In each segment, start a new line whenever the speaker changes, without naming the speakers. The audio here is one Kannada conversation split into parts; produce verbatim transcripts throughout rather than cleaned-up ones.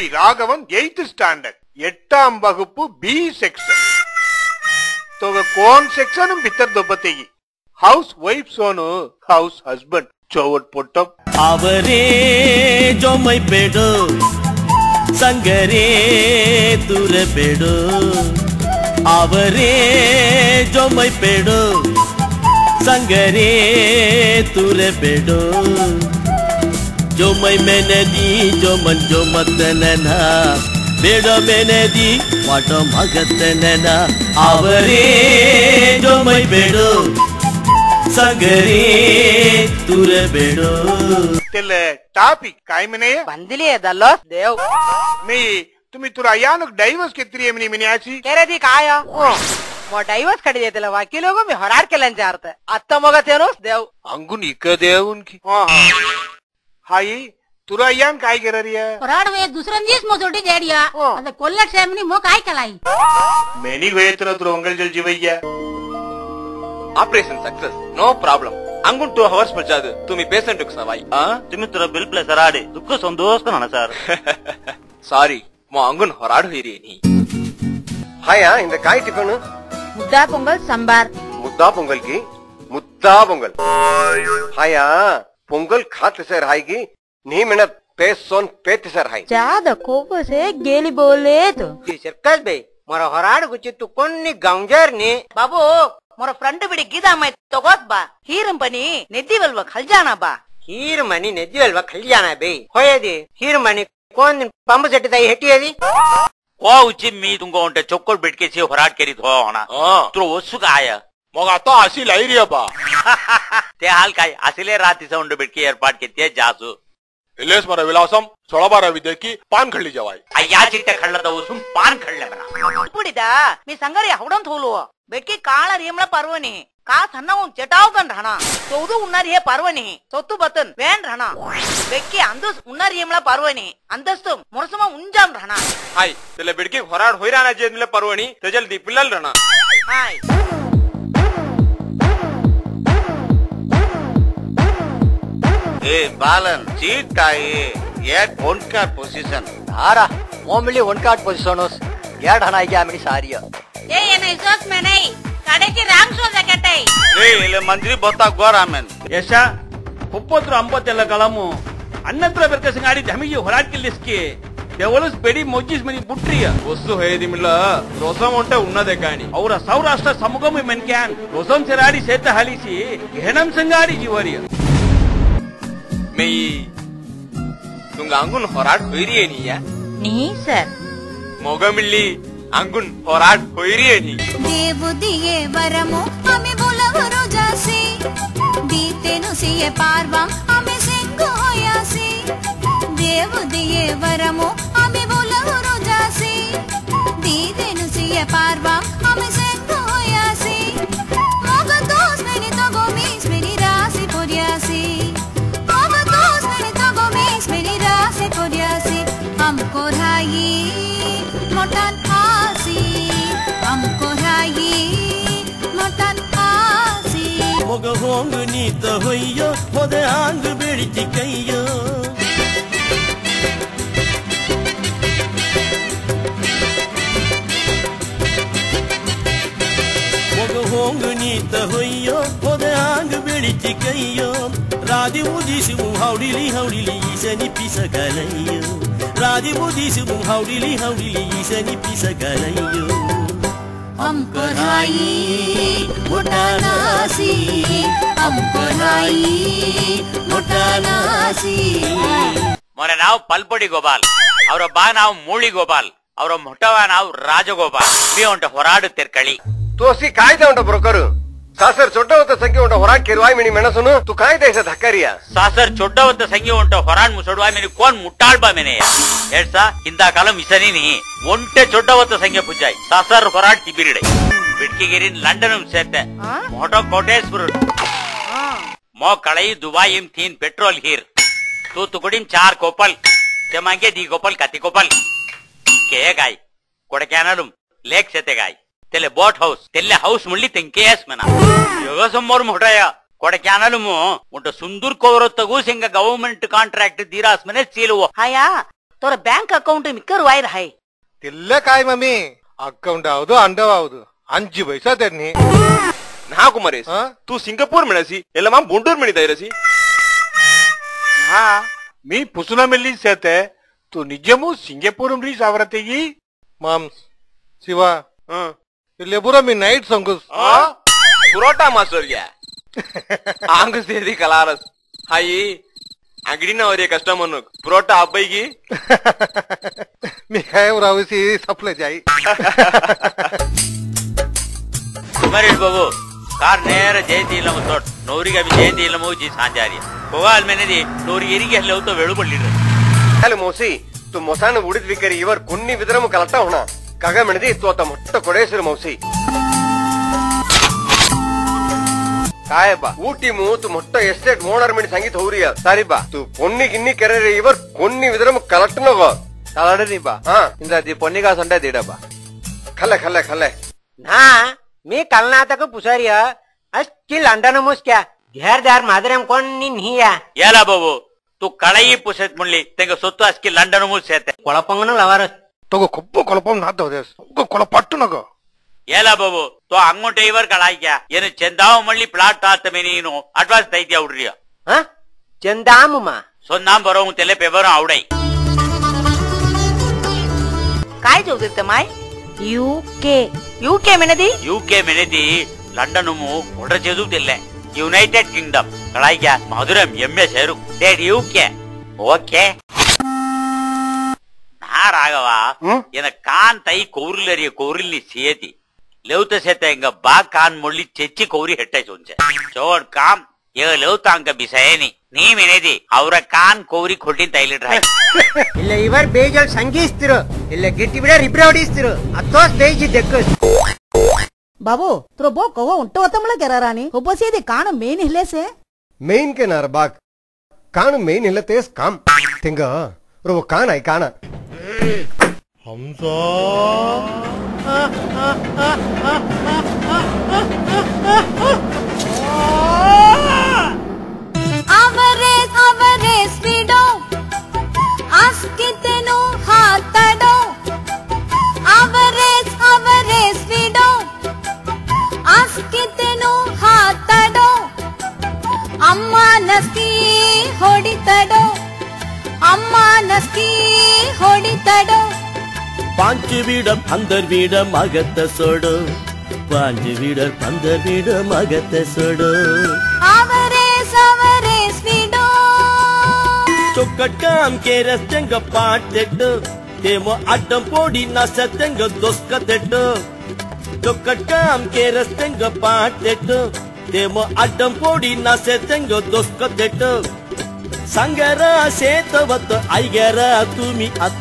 ராகவன் எய்த் ஸ்டாண்டர்ட் எட்டாம் வகுப்பு பி செக்ஷன் तो कौन सेक्शन भीतर दो बताइए हाउस वाइफ सोनो हाउस हस्बैंड चौवट पोटम
आवरे जो मैं बेडो संगरे दूर बेडो आवरे जो मैं बेडो संगरे दूर बेडो जो मैं मैंने दी जो मन जो मत नैना बेडो मैंने दी वाटो मगत नैना आवरे जो मैं बेडो संगरे दूर बेडो
तेले टॉपिक काय म्हणे
बंदिली दल्लो देव
मी तुम्ही तुरा यानक डाइवर्स केत्री म्हणे म्हणे आची
केरेदी काय मो डाइवर्स कडी देतला वकीलोगो मी होराड केलन जारत अत्त मगतेनो देव
अंगुन इक देवुनकी हां हाई तुरा यान काय कररिया
होराड वे दुसरं दिवस मोजोटी जेडिया अद कोल्लट सेमनी मो काय केलाई
मेनी वेतन तुरा अंगल जल जीवయ్యా
ऑपरेशन सक्सेस नो प्रॉब्लम अंगुन टू आवर्स पचाद तुम्ही पेशेंट కు సవాయి ఆ
तुम्ही तुरा बिल प्लस राडे दुख संतोष कना सर
సారీ మో అంగున్ హొరాడు హీరేని हाया இந்த காய் டிபன்
मुद्दा पोंगल सांबार
मुद्दा पोंगल की मुद्दा पोंगल हाया पोंगल खात से रहाएगी नहीं मेहनत पेसोन पेत से रहाई
ज्यादा कोप से गेली बोले तो
सर्कस बे मोर होराड गुची तू कोन्नी गांजर नी बाबू मोर फ्रंट बिडी गीदा मै तगोत बा हीरम बनी नेदिवल्व खलजाना बा हीर मनी नेदिवल्व खलजाना बे होयेदी हीर मनी कोन पंप सेट दई हेटियेदी
को उची मी तुंगो उंटे चोक्कोल बिटके से होराड केरी थो होना तुरो वसु काय
मग आता अशी लाईरिया बा
ते हाल काय असिले राती से उंडे बिटके एयरपार्ट केते जासू
इलेस मरा विलासम सोळा बारा विदेकी पान खळली जवाय
अय्या चिट्टे खळला तो उसुम पान खळले बना
पुडीदा मी संगरी हवडन थोलो बेटकी काळ रेमला पर्वनी का सन्नव जटावगन राणा चौदू उन्नारी हे पर्वनी सोतु बतन वेन राणा बेटकी अंदस उन्नारी रेमला पर्वनी अंदस्तु मुरसमा उंजाम राणा
हाय तेले बिडकी होराड होईराना जेदले पर्वनी तेजल दीपिलल राणा
हाय
ए बालन सीट काय येट वन कार्ड पोजीशन
आरा मोमली वन कार्ड पोजीशनस गेट हनाई क्या मेरी सारिया
ए ये नहीं सोच में नहीं काडे की रांग सो जकटे
ए इले मंत्री बोता गोरामेन
यशा ಮುಪ್ಪತ್ತು ಅಂಬತ್ತೆಲ್ಲ ಕಲಮು ಅನ್ನತ್ರ ಬೆರ್ಕಸ ಗಾಡಿ ಧಮಿಗೆ ಹೊರಾಡ್ಕಿಲ್ಲಿಸ್ಕಿ ದೇವಲಸ್ ಬೆಡಿ ಮೊಜ್ಜಿಸ್ ಮನಿ ಬುಟ್ರಿಯ
ವಸ್ತು ಹೇದಿ ಮಿಲ್ಲ ರೋಸಂ ಉಂಟೆ ಉನ್ನದೆ ಕಾಣಿ
ಅವರ ಸೌರಾಷ್ಟ್ರ ಸಮುಗಮ ಮೆನ್ಕ್ಯಾನ್ ರೋಸಂ ಸೆರಾಡಿ ಸೇತ ಹಲಿಸಿ ಘೆಣಂ ಸಂಗಾಡಿ जीवरिय
ಮೇ ತುಂಗ ಅಂಗುನ್ ಹೊರಾಡ್ ಹೊಯ್ರಿಯೇನಿಯ
ನೀ ಸರ್
ಮೊಗಮಿಲ್ಲಿ ಅಂಗುನ್ ಹೊರಾಡ್ ಹೊಯ್ರಿಯೇನಿ
ದೇವು ದಿಯೆ ವರಮು ಹಮೆ ಬುಲವರು ಜಾಸಿ ದೀತೆನು ಸಿಯೆ ಪಾರ್ವಂ ಹಮೆ ಸಿಂಗು ಹೋಯಾಸಿ ದೇವು ದಿಯೆ ವರಮು ಹಮೆ ಬುಲವರು ಜಾಸಿ ದೀತೆನು ಸಿಯೆ ಪಾರ್ವಂ ಹಮೆ ಸಿಂಗು ಹೋಯಾಸಿ ಮೊಗ ದೋಸ್ ಮೇನಿ ತಗೋ ಮೀಸ್ ಮೇನಿ ರಾಸಿ ಪೊರಿಯಾಸಿ ಮೊಗ ದೋಸ್ ಮೇನಿ ತಗೋ ಮೀಸ್ ಮೇನಿ ರಾಸಿ ಪೊರಿಯಾಸಿ हमको राई मोटन आसी हमको राई मोटन आसी
ಮೊಗ ಹೋಂಗು ನೀತ ಹೊಯ್ಯೋ ಮೊದೆ ಆಂಗು ಬೆಳಿತಿ ಕೈಯೋ ಮೊಗ ಹೋಂಗು ನೀತ ಹೊಯ್ಯೋ ಮೊದೆ ಆಂಗು ಬೆಳಿತಿ ಕೈಯೋ ರಾದಿ ಉದಿಸಿ ಹೌಡಿಲಿ ಹೌಡಿಲಿ ಈಸನಿ ಪಿಸಗಲಯ್ಯೋ ರಾದಿ ಉದಿಸಿ ಹೌಡಿಲಿ ಹೌಡಿಲಿ ಈಸನಿ ಪಿಸಗಲಯ್ಯೋ
हमको राई मोटानासी हमको राई मोटानासी
मोरे नाव पलपड़ी गोपाल और बा नाव मूली गोपाल और मोटवा नाव राजगोपाल मी उंटे होराड तिरकळी
तोसी कायदे उंट ब्रोकर सासर चोट्टवत संख्ये उंट होराड केरवाय मिनी मेणसुनु तू कायदे ऐसा धक्कारिया
सासर चोड्डवत संख्ये उंट होराड मुसडवाय मिनी कोण मुट्टाळ बा मेने एड्सा इंदा कालम इसनी नी ಒಂಟೆ ಚೊಡ್ಡವತ್ತ ಸಂಖ್ಯೆ ಪುಜ್ಜಾಯ್ ಸಾಸರ್ ಹೊರಾಡ್ ಕಿಬಿರಿಡೆ ಬಿಟ್ಕಿಗಿರಿನ್ ಲಂಡನ್ ಸೇತೆ ಮೋಟೋ ಕೋಟೇಶ್ವರ ಮೋ ಕಳೈ दुबई इम तीन पेट्रोल हीर तू तुकुडिम चार कोपल ते मांगे दी कोपल कति कोपल के गाय कोडक्यानलुम लेक सेते गाय तेले बोट हाउस तेले हाउस मुल्ली तेंकेस मना योगा समोर मोठया कोडक्यानलुम उंट सुंदर कोवरतगू सिंग गवर्नमेंट कांट्रैक्ट दीरास मने चीलुव
हाया तोर बैंक अकाउंट मिक्कर वायर है
तिल्ल काय मम्मी अकाउंट आउदु अंडव आउदु अंजु पैसा तेन्नी
ना कुमारेश तू सिंगापूर मिळसी ಎಲ್ಲ ಮಾ ಬೊಂಡೂರ್ ಮಿಣಿದ ಇರಸಿ
ಹಾ मी पुसना मिली सेते तू निजमु सिंगापूर मिली सावरतेगी माम्स शिवा इल्ले बुरा मी नाइट संगुस
पुरोटा मास्टर या आंग सेदी कलारस हाई अंगडीनवरे कस्टमर पुरोटा अब्बाईगी
मी काय रावसी सप्ले जाई
कुमारेश बाबू कार ನೇರ ಜಯಂತಿ ಇಲ್ಲ ಮುತ್ತೋಟ್ ನೌರಿಗೆ ಅಭಿ ಜಯಂತಿ ಇಲ್ಲ ಮೋಜಿ ಸಾಂಜಾರಿ ಹೋಗಾಲ್ ಮೇನೆದಿ ನೌರಿ ಎರಿಗೆ ಹಲ್ಲೆ ಹೋತ ವೇಳು ಬಳ್ಳಿರ
ಹಲೋ ಮೋಸಿ ತು ಮೊಸಾನ ಉಡಿದ ವಿಕರಿ ಇವರ್ ಕುನ್ನಿ ವಿದ್ರಮ ಕಲಟ ಹೋಣ ಕಗ ಮೆಣದಿ ತೋತ ಮೊಟ್ಟ ಕೊಡೇಸರು ಮೌಸಿ काय बा ऊटी मु तू मोट्ट एस्टेट ओनर मिणी संगीत होरिया सारी बा तू पोन्नी गिन्नी करे इवर कोन्नी विदरम कलट नगो
कलडनी बा हां इंदा दी पोन्नी का संडे देडा बा
खले खले खले
ना मी कलनातक पुसारिया अष्टी लंडन मुस क्या घेरदार मादरम कोन्नी निया
याला बाबू तू कळई पुसत म्हणली तेंग सोत्तु अस्की लंडन मुस सेते
ಕೊಳಪಂಗನ ಲವರ
तोगो कोप्पो कोलपम नातो देस को कोल पट्टु नगो
याला बाबू तो अंगोटे इवर कळाಯ್ಯ ಏನು ಚಂದಾವ ಮಳ್ಳಿ ಪ್ಲಾಟ್ ಆತಮೆ ನೀನು ಅಡ್ವಾನ್ಸ್ ದೈತ್ಯ ಉಡ್ರಿಯ
ಹ ಚಂದಾಮುಮ
ಸೊನ್ನಾಂ ಬರೋ ತೆಲೆ ಪೇಪರ್ आवಡೈ
काय जोगते माय यूके यूके मेनदी
यूके मेनदी लंडन मु ऑर्डर చేదు తెల్లే ಯುನೈಟೆಡ್ ಕಿಂಗ್ಡಮ್ ಕಳಾಯ್ಯ ಮಧುರಂ ಎಮ್ಮೆ ಸೇರು ಡೇಟ್ यूके ಓಕೆ ನಾ ರಾಘವ ಏನ ಕಾನ್ ತೈ ಕೌರಿಲರಿಯ ಕೌರಿಲಿ ಸೇತಿ लेवत सेते इंग बा कान मुल्ली चेच्ची कौरी हेट्टे चोंचे चोड़ काम ये लेवता अंग बिसयनी नी मेनेदी ಅವರ ಕಾನ್ ಕೌರಿ ಕೊಟ್ಟಿನ ತೈಲಿಟ್ರ
ಇಲ್ಲ ಇವರ್ ಬೇಜಲ್ ಸಂಗೀಸ್ತಿರು ಇಲ್ಲ ಗಿಟ್ಟಿ ಬಿಡ ರಿಬ್ರ ಹೊಡಿಸ್ತಿರು ಅತ್ತೋಸ್ ಬೇಜಿ ದೆಕ್ಕಸ್
बाबू त्रो बो को उंटो तमला केरारानी होबसेदी काण मेन हिलेसे
मेन के नार बाग कान मेन हिलतेस काम तिंग रो कान आई कान
हमसा
ಅವರೇಸ್ ಅವರೇಸ್ ಬಿಡೋ ಅಸ್ಕಿತೆನು ಹಾತಡೋ ಅವರೇಸ್ ಅವರೇಸ್ ಬಿಡೋ ಅಸ್ಕಿತೆನು ಹಾತಡೋ ಅಮ್ಮ ನಸ್ಕಿ ಹೊಡಿತಡೋ ಅಮ್ಮ ನಸ್ಕಿ ಹೊಡಿತಡೋ
पांच बीड़ पंदर बीड़ मगत सोडो पांच बीड़ पंदर बीड़ मगत सोडो
ಅವರೇಸ್ ಅವರೇಸ್ ಬಿಡೋ
चौकट काम के रस्तेंग पाटेटो तेमो अड्डम पोड़ी नसतेंग दोस्कतेटो चौकट काम के रस्तेंग पाटेटो तेमो अड्डम पोड़ी नसतेंग दोस्कतेटो संगरा सेतवत आइगरा तुमी अत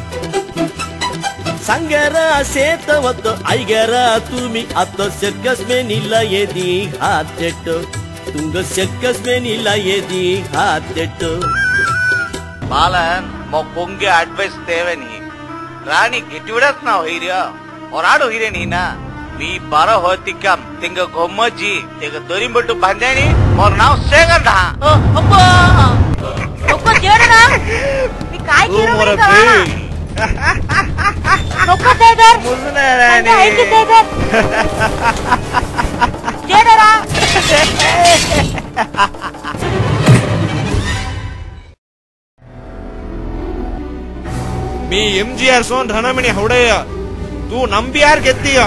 संगरा सेतवत आइगरा तुमी अत सर्कस में नीला ये दी हाथेटो तुंग सर्कस में नीला ये दी हाथेटो
ಬಾಲನ್ ಮೊಕ್ಕೊಂಗೆ ಅಡ್ವೈಸ್ ತೇವೆನಿ ರಾಣಿ ಗಿಟ್ಟಿವಿಡಸ್ ನಾವು ಹೀರ್ಯ ಹೊರಾಡು ಹೀರೆ ನೀನ ವಿ ಬರ ಹೋತಿಕಂ ತಿಂಗ ಗೊಮ್ಮಜ್ಜಿ ತಿಂಗ ದೊರಿಂಬಟ್ಟು ಬಂದೇನಿ ಮೊರ್ ನಾವು ಸೇಗಂಡ
ಅಪ್ಪ ಒಕ್ಕ ಜೇಡನ ನೀ ಕಾಯಿ ಕಿರೋ ಒಕ್ಕ ತೇದರ್
ಮುಸ್ನ ರಾಣಿ
ಐಕಿ ತೇದರ್ ಜೇಡರಾ
मी एमजीआर सोन रणमिणी हवडय तू नंबियार ಗೆದ್ದಿಯ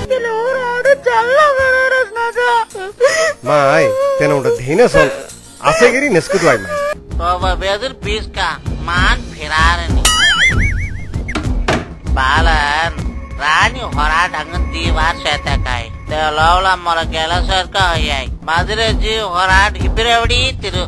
माय तेन उड धीने सोन आसेगिरी नेस्कुत वाई माय
तो बेदर पीस का मान फिरारनी बालन रानी होरा ढंगन दीवार शेता काय ते लवला मोर गेला सरका होयाय मादरे जी होरा इब्रेवडी तिरु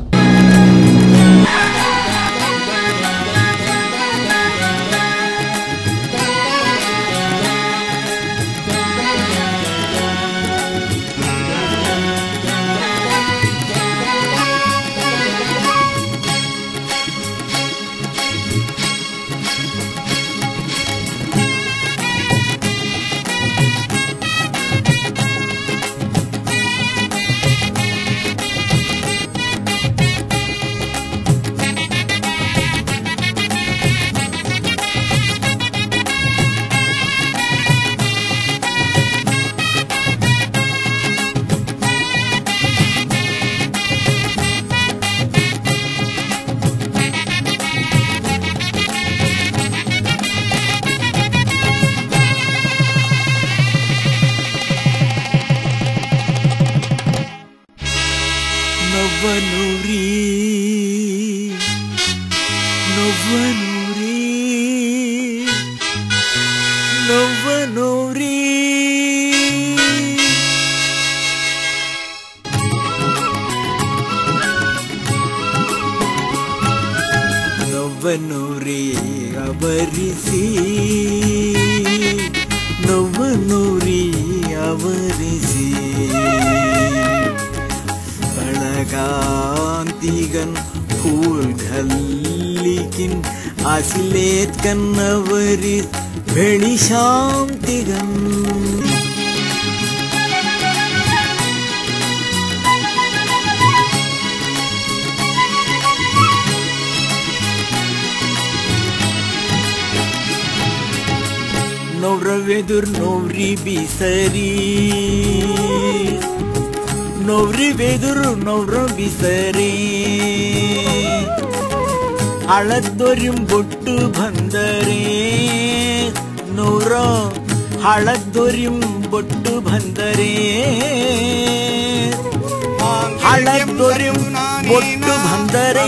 నవ్వనూరి నవ్వనూరి నవ్వనూరి నవ్వనూరి అవరిసి నవ్వనూరి అవరిసి कांतिगन फूल घल्लिकिन आसिलेत कन्नवरी भेणी शांतिगन नवरवेदुर नवरी बिसरी नवरी वेदुरु नवरो बिसरी हळदोरिं बोट्टु बंदरे नवरो हळदोरिं बोट्टु बंदरे हळदोरिं बोट्टु बंदरे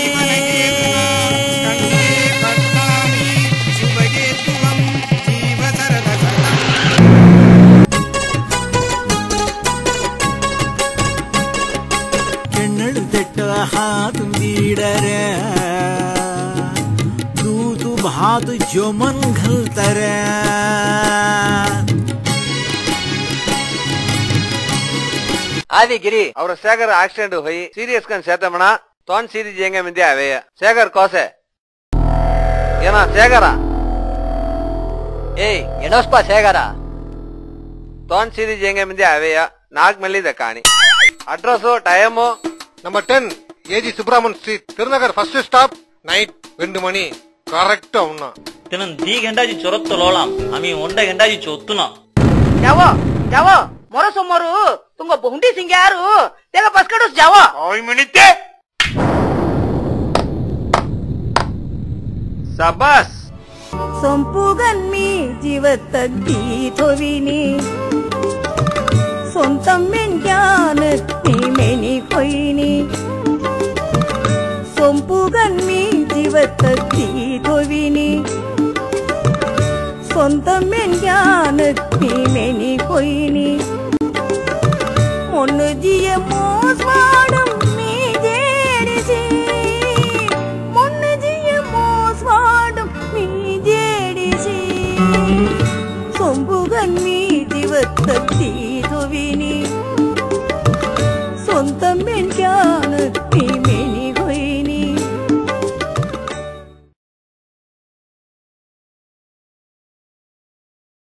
हाथ बीडरे दूध भात जोमन घलतरे
आदि गिरी और शेखर एक्सीडेंट हुई सीरियस कन सेतमना तोन सीरी जेंगे मिंदे आवे शेखर कोसे येना शेखरा ए एडोस्पा शेखरा तोन सीरी जेंगे मिंदे आवे नाग मल्ली दकानी address time
number ten A G Subraman street Thirunagar first stop night ரெண்டு மணி கரெக்டா உன்னா
தினம் दी घंटाची चोरत लोलाम आम्ही ओंडा घंटाची चोत्तुना
जावो जावो मोरो समोरू तुंग बोंडी सिंग्यारू तेगा बसकडूस जावो
ओय मिनिटे
शाबास
ಸೊಂಪುಗನ್ಮಿ ಜೀವತಗ್ಗಿ ಥೋವಿನಿ ಸೊಂತಮ್ಮೆನ್ ಜ್ಞಾನತ್ತಿ ಮೆನಿ ಕೊಯ್ನಿ ಸೊಂಪುಗನ್ಮಿ ಜೀವತಗ್ಗಿ ಥೋವಿನಿ ಸೊಂತಮ್ಮೆನ್ ಜ್ಞಾನತ್ತಿ ಮೆನಿ ಕೊಯ್ನಿ ಮೊನ್ನು ಜಿಯ ಮೋಸ್ವಾಡಂ ಮೀ ಜೇಡಿಸಿ ಮೊನ್ನು ಜಿಯ ಮೋಸ್ವಾಡಂ ಮೀ ಜೇಡಿಸಿ ಸೊಂಪುಗನ್ಮಿ ಜೀವತಗ್ಗಿ ಥೋವಿನಿ ಸೊಂತಮ್ಮೆನ್ ಜ್ಞಾನತ್ತಿ